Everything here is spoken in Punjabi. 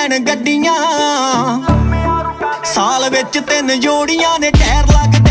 ਲੈਣ ਗੱਡੀਆਂ। ਸਾਲ ਵਿੱਚ 3 ਜੋੜੀਆਂ ਨੇ ਟਾਇਰ ਲੱਗਦੇ